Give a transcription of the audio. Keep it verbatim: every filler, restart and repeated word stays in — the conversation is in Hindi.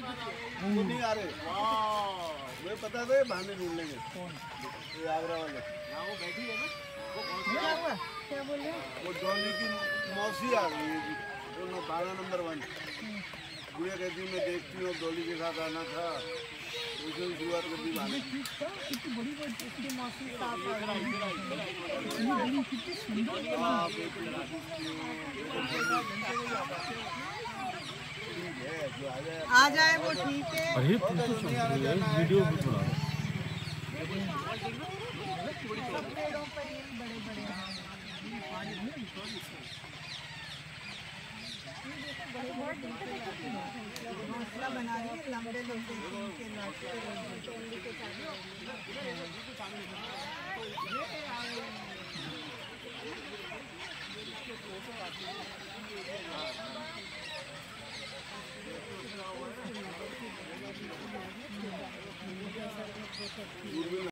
वो नहीं आ रहे। मुझे पता था ये बहाने ढूंढ लेंगे। कौन? ये आगरा वाले। यहाँ वो बैठी है ना? वो कौन सी? क्या हुआ? क्या बोल रहे? वो डॉली की मौसी आ गई है जी। दोनों बारह नंबर वन। गुड़िया कहती मैं देखती हूँ डॉली के साथ आना था। उसे शुरुआत कर दी बहाने। कितनी बड़ी बड़ी मौसी साथ आ गई। कितनी बड़ी कितनी सुंदर। हाँ बेटी को पूछती हूँ। आ जाए वो ठीक है। अरे वीडियो भी बना पेड़ों पर ये बड़े बड़े घोंसला बना रही है लंबे लंबे के लाके